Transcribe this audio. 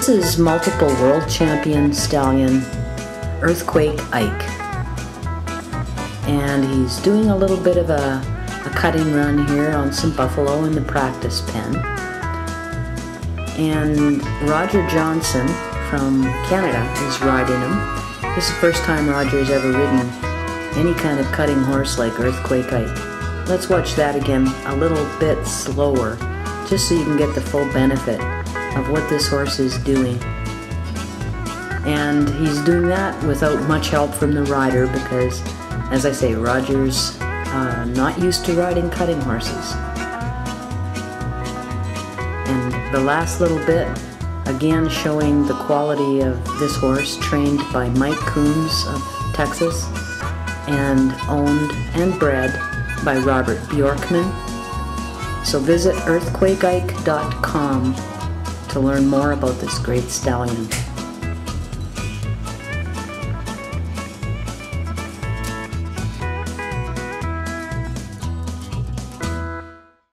This is multiple world champion stallion Earthquake Ike, and he's doing a little bit of a cutting run here on some buffalo in the practice pen. And Roger Johnson from Canada is riding him. This is the first time Roger's ever ridden any kind of cutting horse like Earthquake Ike. Let's watch that again a little bit slower, just so you can get the full benefit of what this horse is doing. And he's doing that without much help from the rider because, as I say, Roger's not used to riding cutting horses. And the last little bit, again showing the quality of this horse, trained by Mike Coombs of Texas and owned and bred by Robert Bjorkman. So visit earthquakeike.com to learn more about this great stallion.